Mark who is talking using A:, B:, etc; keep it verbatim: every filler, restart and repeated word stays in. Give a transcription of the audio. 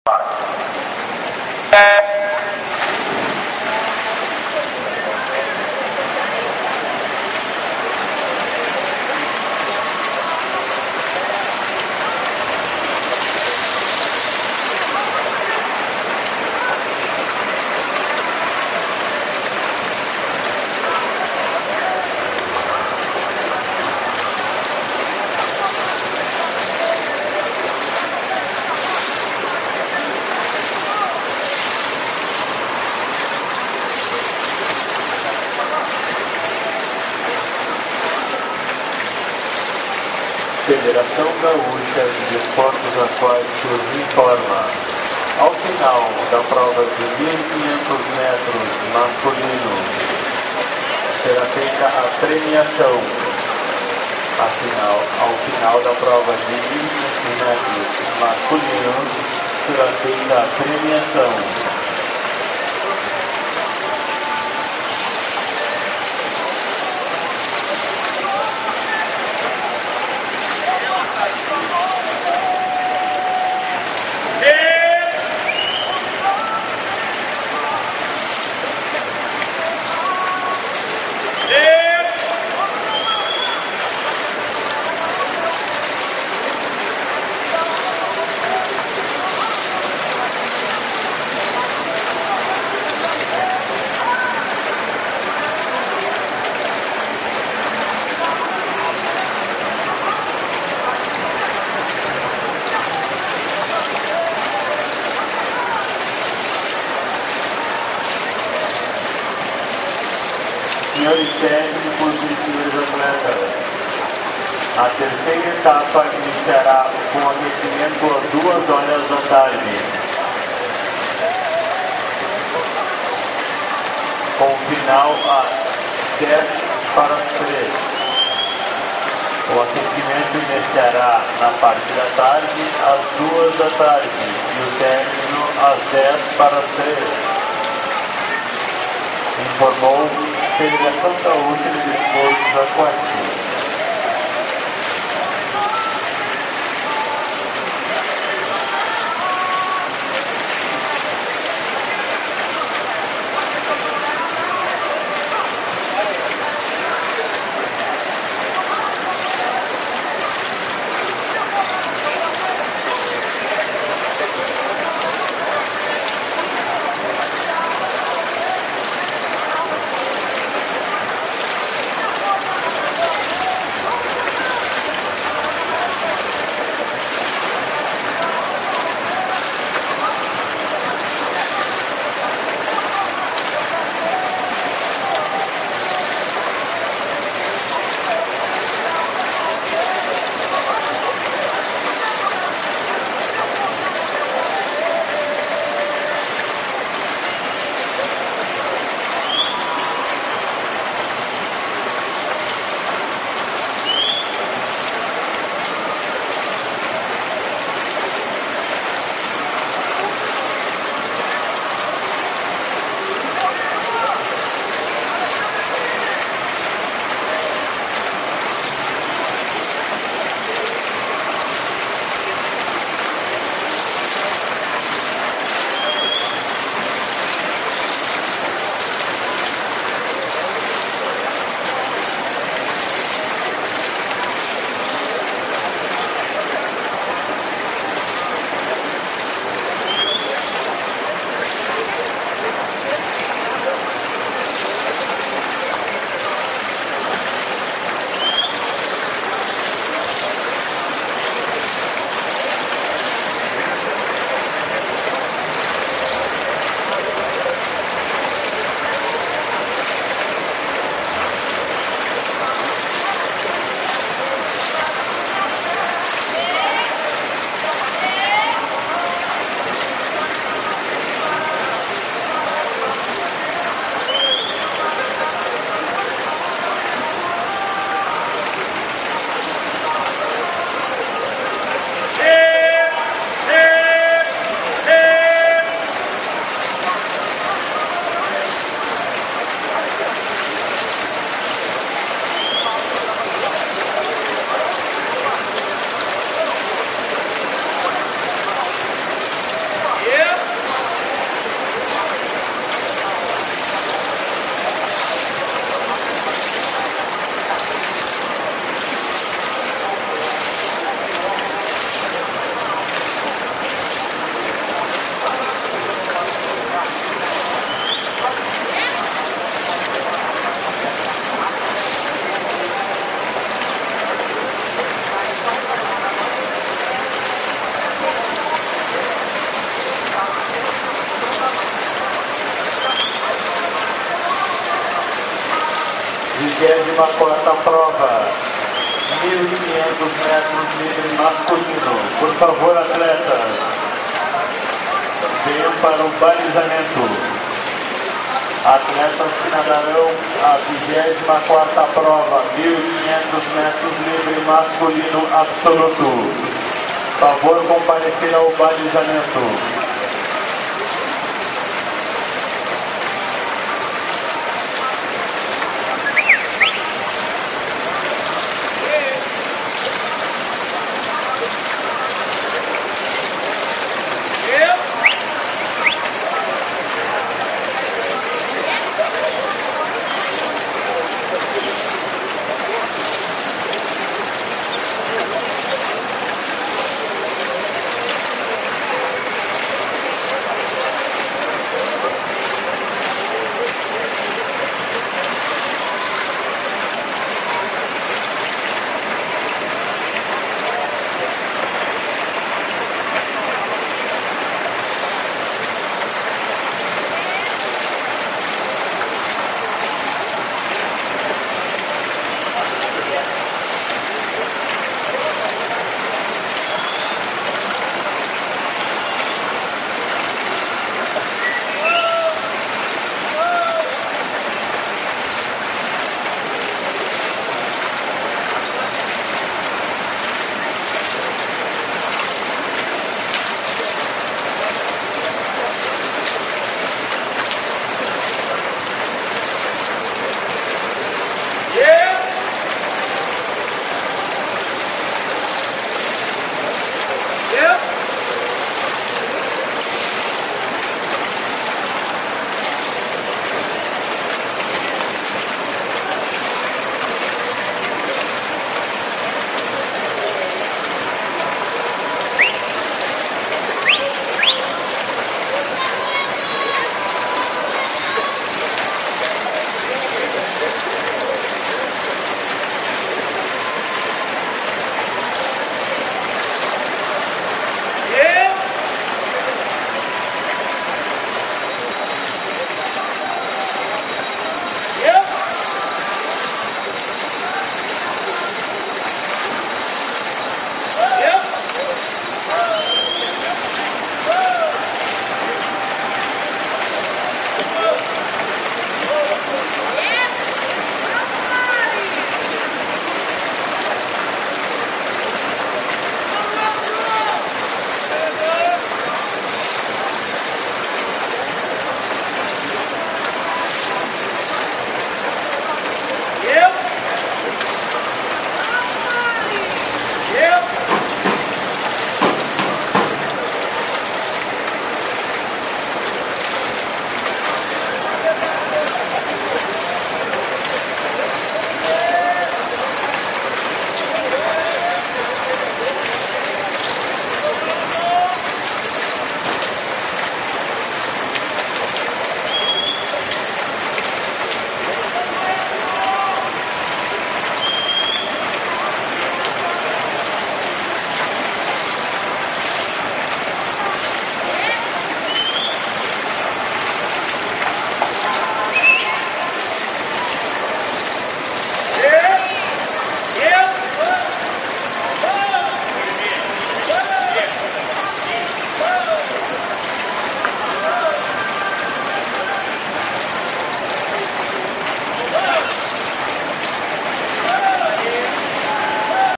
A: Federação Gaúcha de Esportes Aquáticos informa: ao final da prova de mil e quinhentos metros masculino, será feita a premiação. Afinal, ao final da prova de mil e quinhentos metros masculino, será feita a premiação. Senhores técnicos e senhores atletas, a terceira etapa iniciará com aquecimento às duas horas da tarde, com final às dez para as três. O aquecimento iniciará na parte da tarde às duas da tarde e o término às dez para as três. Informou Federação Gaúcha de Esportes Aquáticos. vigésima quarta prova, mil e quinhentos metros livre masculino. Por favor, atletas, venham para o balizamento. Atletas que nadarão a vigésima quarta prova, mil e quinhentos metros livre masculino absoluto. Favor comparecer ao balizamento.